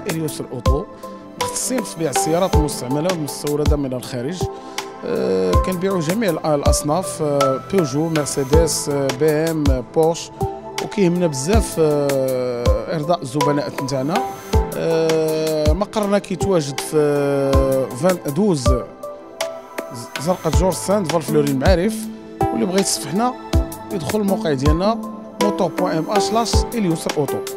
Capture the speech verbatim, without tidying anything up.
اليسر اوتو، مختصين في بيع السيارات المستعمله والمستورده من الخارج. أه كنبيعوا جميع الاصناف، أه بيجو، مرسيدس، أه بي ام، بورش، وكيهمنا بزاف أه ارضاء الزبناء نتاعنا. أه مقرنا كيتواجد في اثناش زرقة جورج ساند فالفلوري المعارف، واللي بغى يتصفحنا يدخل الموقع ديالنا موتو بوان ام اش سلاش اليسر اوتو.